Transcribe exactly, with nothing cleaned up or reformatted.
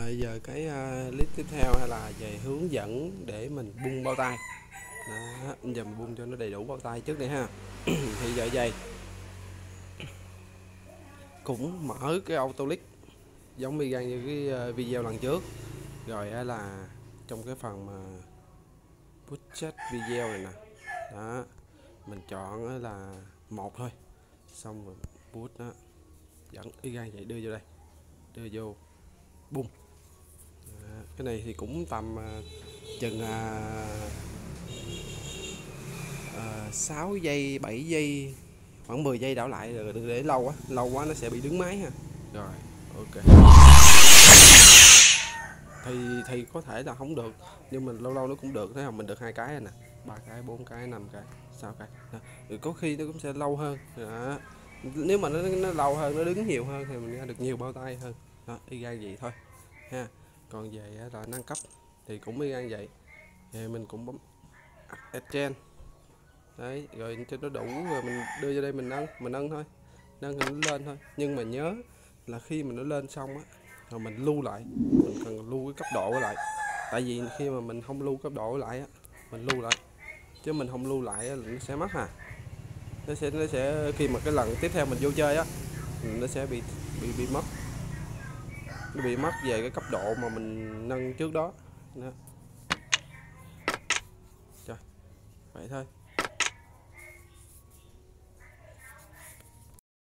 Rồi giờ cái uh, clip tiếp theo hay là về hướng dẫn để mình bung bao tay. Đó, giờ mình bung cho nó đầy đủ bao tay trước đi ha. Thì giờ dây cũng mở cái auto click giống y gan như cái uh, video lần trước. Rồi á là trong cái phần mà budget video này nè. Đó, mình chọn là một thôi. Xong rồi put đó. Dẫn y gan vậy đưa vô đây. Đưa vô bung. À, cái này thì cũng tầm uh, chừng uh, uh, sáu giây bảy giây khoảng mười giây đảo lại, rồi đừng để lâu quá, lâu quá nó sẽ bị đứng máy ha. Rồi ok, thì thì có thể là không được nhưng mình lâu lâu nó cũng được. Thấy không, mình được hai cái rồi nè, ba cái, bốn cái, năm cái, sáu cái đó. Rồi có khi nó cũng sẽ lâu hơn đó. Nếu mà nó, nó lâu hơn, nó đứng nhiều hơn thì mình ra được nhiều bao tay hơn đó, y gan vậy thôi ha. Còn về là nâng cấp thì cũng y gan vậy, thì mình cũng bấm Adjust đấy, rồi cho nó đủ rồi mình đưa vô đây mình nâng, mình nâng thôi, nâng thì nó lên thôi. Nhưng mà nhớ là khi mà nó lên xong á, rồi mình lưu lại, mình cần lưu cái cấp độ lại. Tại vì khi mà mình không lưu cấp độ lại á, mình lưu lại chứ mình không lưu lại á, là nó sẽ mất à. Nó sẽ nó sẽ khi mà cái lần tiếp theo mình vô chơi á, nó sẽ bị bị bị mất, nó bị mất về cái cấp độ mà mình nâng trước đó, đó. Trời, vậy thôi.